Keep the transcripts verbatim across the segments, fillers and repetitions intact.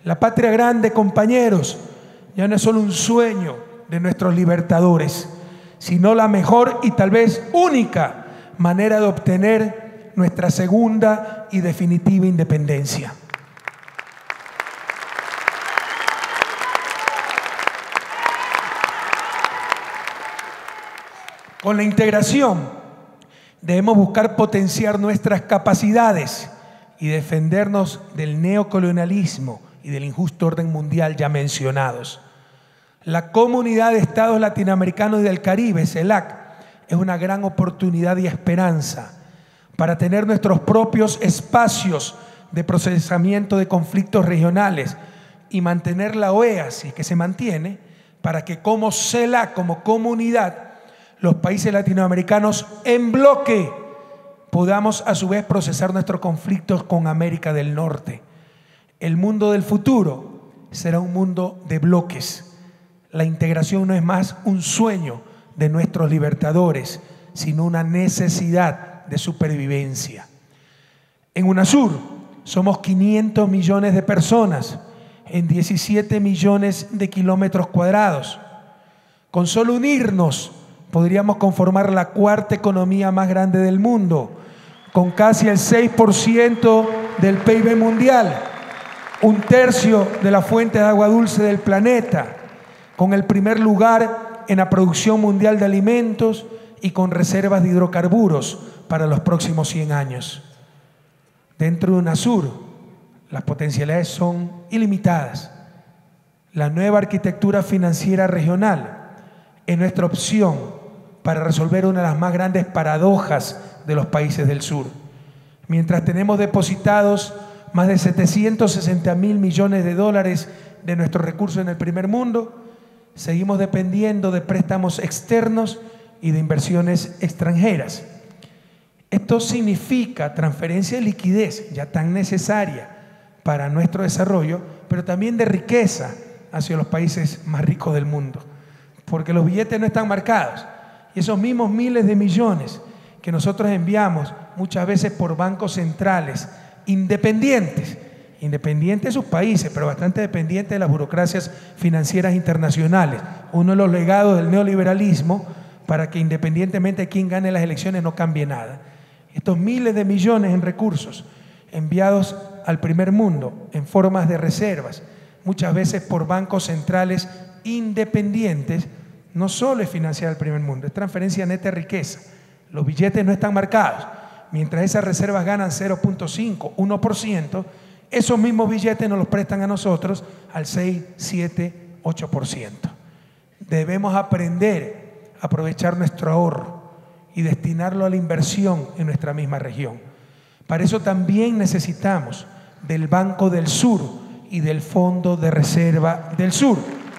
La patria grande, compañeros, ya no es solo un sueño de nuestros libertadores, sino la mejor y tal vez única manera de obtener nuestra segunda y definitiva independencia. Con la integración debemos buscar potenciar nuestras capacidades y defendernos del neocolonialismo y del injusto orden mundial ya mencionados. La Comunidad de Estados Latinoamericanos y del Caribe, CELAC, es una gran oportunidad y esperanza para tener nuestros propios espacios de procesamiento de conflictos regionales y mantener la O E A, si es que se mantiene, para que como CELAC, como comunidad, los países latinoamericanos en bloque podamos a su vez procesar nuestros conflictos con América del Norte. El mundo del futuro será un mundo de bloques. La integración no es más un sueño de nuestros libertadores, sino una necesidad de supervivencia. En UNASUR somos quinientos millones de personas en diecisiete millones de kilómetros cuadrados. Con solo unirnos podríamos conformar la cuarta economía más grande del mundo, con casi el seis por ciento del P I B mundial, un tercio de la fuente de agua dulce del planeta, con el primer lugar en la producción mundial de alimentos y con reservas de hidrocarburos para los próximos cien años. Dentro de UNASUR, las potencialidades son ilimitadas. La nueva arquitectura financiera regional es nuestra opción para resolver una de las más grandes paradojas de los países del sur. Mientras tenemos depositados más de setecientos sesenta mil millones de dólares de nuestros recursos en el primer mundo, seguimos dependiendo de préstamos externos y de inversiones extranjeras. Esto significa transferencia de liquidez ya tan necesaria para nuestro desarrollo, pero también de riqueza hacia los países más ricos del mundo, porque los billetes no están marcados. Y esos mismos miles de millones que nosotros enviamos muchas veces por bancos centrales independientes, independientes de sus países, pero bastante dependientes de las burocracias financieras internacionales, uno de los legados del neoliberalismo para que independientemente de quién gane las elecciones no cambie nada. Estos miles de millones en recursos enviados al primer mundo en formas de reservas, muchas veces por bancos centrales independientes, no solo es financiar al primer mundo, es transferencia neta de riqueza. Los billetes no están marcados. Mientras esas reservas ganan cero punto cinco, uno por ciento, esos mismos billetes nos los prestan a nosotros al seis, siete, ocho por ciento. Debemos aprender a aprovechar nuestro ahorro y destinarlo a la inversión en nuestra misma región. Para eso también necesitamos del Banco del Sur y del Fondo de Reserva del Sur.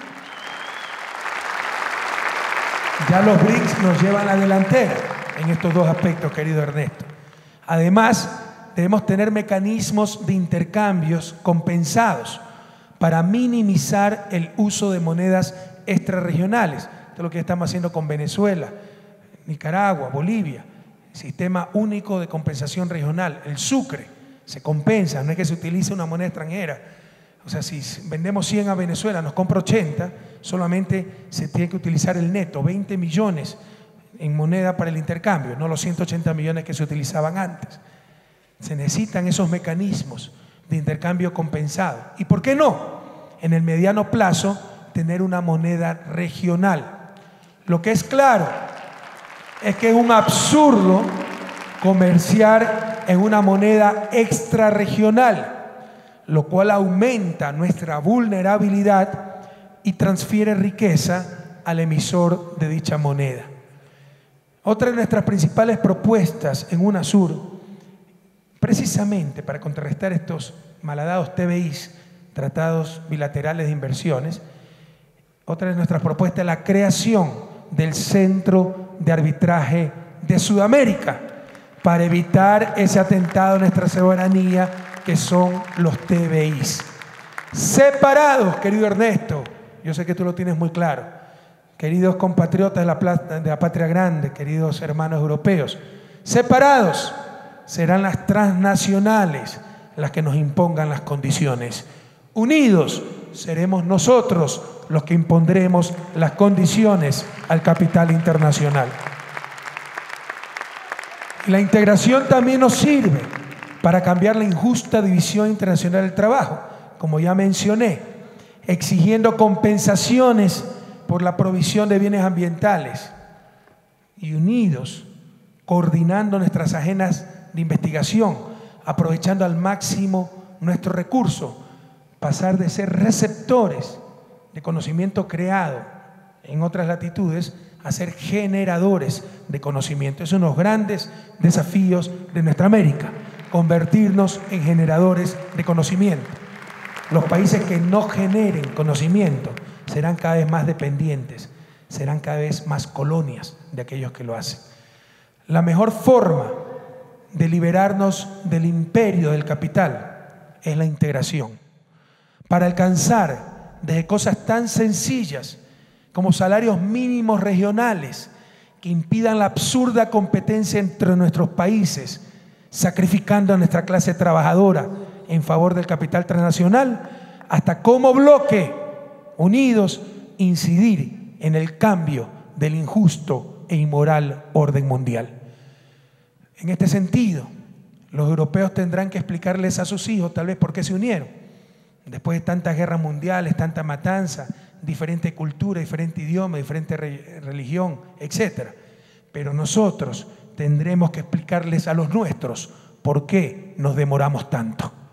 Ya los B R I C S nos llevan a la delantera en estos dos aspectos, querido Ernesto. Además, debemos tener mecanismos de intercambios compensados para minimizar el uso de monedas extrarregionales. Esto es lo que estamos haciendo con Venezuela, Nicaragua, Bolivia. Sistema único de compensación regional, el Sucre, se compensa, no es que se utilice una moneda extranjera. O sea, si vendemos cien a Venezuela, nos compra ochenta, solamente se tiene que utilizar el neto, veinte millones en moneda para el intercambio, no los ciento ochenta millones que se utilizaban antes. Se necesitan esos mecanismos de intercambio compensado. ¿Y por qué no? En el mediano plazo, tener una moneda regional. Lo que es claro es que es un absurdo comerciar en una moneda extrarregional, lo cual aumenta nuestra vulnerabilidad y transfiere riqueza al emisor de dicha moneda. Otra de nuestras principales propuestas en UNASUR, precisamente para contrarrestar estos malhadados T B Is, tratados bilaterales de inversiones, otra de nuestras propuestas es la creación del Centro de Arbitraje de Sudamérica para evitar ese atentado a nuestra soberanía que son los T B Is. Separados, querido Ernesto, yo sé que tú lo tienes muy claro, queridos compatriotas de la, de la patria grande, queridos hermanos europeos, separados serán las transnacionales las que nos impongan las condiciones. Unidos seremos nosotros los que impondremos las condiciones al capital internacional. La integración también nos sirve para cambiar la injusta división internacional del trabajo, como ya mencioné, exigiendo compensaciones por la provisión de bienes ambientales y unidos, coordinando nuestras agendas de investigación, aprovechando al máximo nuestro recurso, pasar de ser receptores de conocimiento creado en otras latitudes a ser generadores de conocimiento. Es uno de los grandes desafíos de nuestra América, convertirnos en generadores de conocimiento. Los países que no generen conocimiento serán cada vez más dependientes, serán cada vez más colonias de aquellos que lo hacen. La mejor forma de liberarnos del imperio del capital es la integración. Para alcanzar desde cosas tan sencillas como salarios mínimos regionales que impidan la absurda competencia entre nuestros países, sacrificando a nuestra clase trabajadora en favor del capital transnacional, hasta como bloque, unidos, incidir en el cambio del injusto e inmoral orden mundial. En este sentido, los europeos tendrán que explicarles a sus hijos tal vez por qué se unieron. Después de tantas guerras mundiales, tanta matanza, diferente cultura, diferente idioma, diferente re religión, etcétera. Pero nosotros tendremos que explicarles a los nuestros por qué nos demoramos tanto.